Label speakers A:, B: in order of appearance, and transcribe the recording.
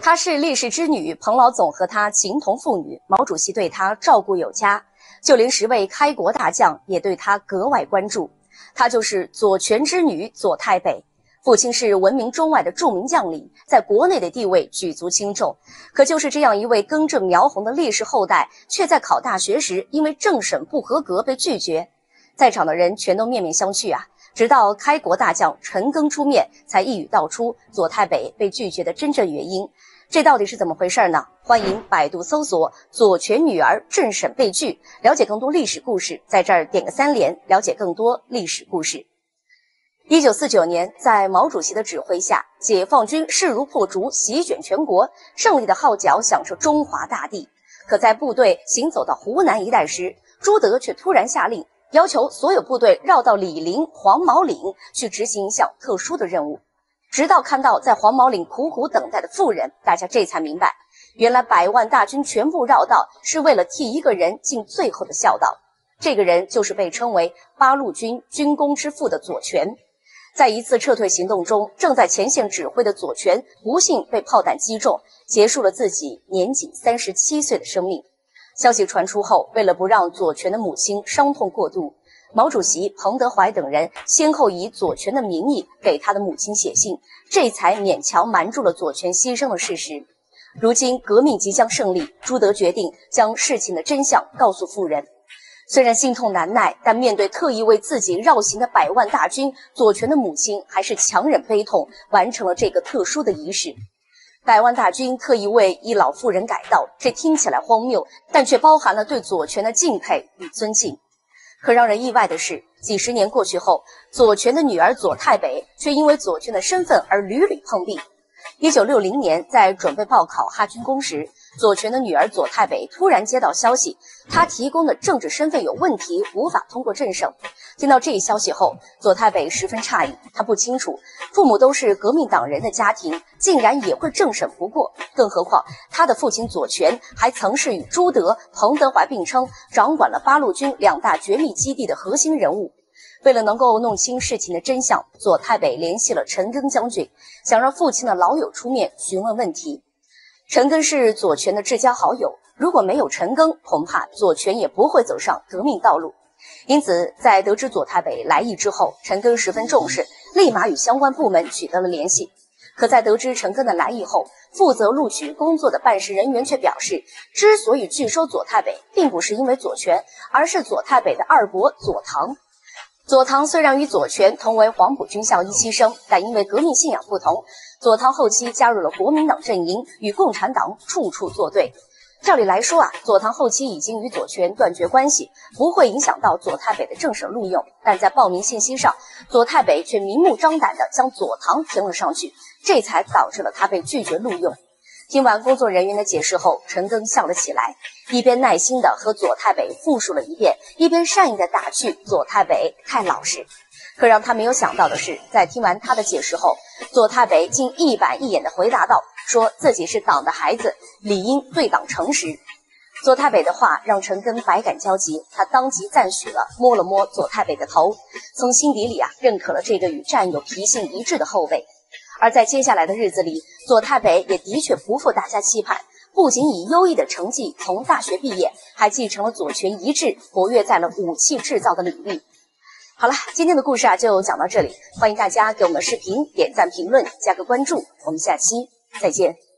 A: 她是历史之女，彭老总和她情同父女，毛主席对她照顾有加，就连10位开国大将也对她格外关注。她就是左权之女左太北。父亲是闻名中外的著名将领，在国内的地位举足轻重。可就是这样一位根正苗红的历史后代，却在考大学时因为政审不合格被拒绝。在场的人全都面面相觑啊！直到开国大将陈赓出面，才一语道出左太北被拒绝的真正原因。这到底是怎么回事呢？欢迎百度搜索“左权女儿政审被拒”，了解更多历史故事。在这儿点个3连，了解更多历史故事。1949年，在毛主席的指挥下，解放军势如破竹，席卷全国，胜利的号角响彻中华大地。可在部队行走到湖南一带时，朱德却突然下令，要求所有部队绕到李陵、黄毛岭去执行一项特殊的任务。直到看到在黄毛岭苦苦等待的妇人，大家这才明白，原来100万大军全部绕道，是为了替一个人尽最后的孝道。这个人就是被称为八路军军功之父的左权。在一次撤退行动中，正在前线指挥的左权不幸被炮弹击中，结束了自己年仅37岁的生命。消息传出后，为了不让左权的母亲伤痛过度，毛主席、彭德怀等人先后以左权的名义给他的母亲写信，这才勉强瞒住了左权牺牲的事实。如今革命即将胜利，朱德决定将事情的真相告诉妇人。虽然心痛难耐，但面对特意为自己绕行的100万大军，左权的母亲还是强忍悲痛，完成了这个特殊的仪式。100万大军特意为一老妇人改道，这听起来荒谬，但却包含了对左权的敬佩与尊敬。可让人意外的是，几十年过去后，左权的女儿左太北却因为左权的身份而屡屡碰壁。1960年，在准备报考哈军工时，左权的女儿左太北突然接到消息，她提供的政治身份有问题，无法通过政审。听到这一消息后，左太北十分诧异，她不清楚父母都是革命党人的家庭，竟然也会政审不过，更何况她的父亲左权还曾是与朱德、彭德怀并称掌管了八路军2大绝密基地的核心人物。为了能够弄清事情的真相，左太北联系了陈赓将军，想让父亲的老友出面询问问题。陈赓是左权的至交好友，如果没有陈赓，恐怕左权也不会走上革命道路。因此，在得知左太北来意之后，陈赓十分重视，立马与相关部门取得了联系。可在得知陈赓的来意后，负责录取工作的办事人员却表示，之所以拒收左太北，并不是因为左权，而是左太北的二伯左堂。左堂虽然与左权同为黄埔军校一期生，但因为革命信仰不同，左堂后期加入了国民党阵营，与共产党处处作对。照理来说左堂后期已经与左权断绝关系，不会影响到左太北的政审录用，但在报名信息上，左太北却明目张胆地将左堂填了上去，这才导致了他被拒绝录用。听完工作人员的解释后，陈赓笑了起来，一边耐心地和左太北复述了一遍，一边善意地打趣左太北太老实。可让他没有想到的是，在听完他的解释后，左太北竟一板一眼地回答道，说自己是党的孩子，理应对党诚实。左太北的话让陈赓百感交集，他当即赞许了，摸了摸左太北的头，从心底里认可了这个与战友脾性一致的后辈。而在接下来的日子里，左太北也的确不负大家期盼，不仅以优异的成绩从大学毕业，还继承了左权遗志，活跃在了武器制造的领域。好了，今天的故事就讲到这里，欢迎大家给我们的视频点赞、评论、加个关注，我们下期再见。